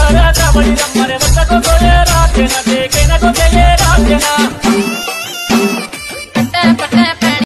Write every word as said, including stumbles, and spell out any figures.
राजा बड़ी रमरे बच्चा को तो ये रात ना देखे ना तो ये रात ना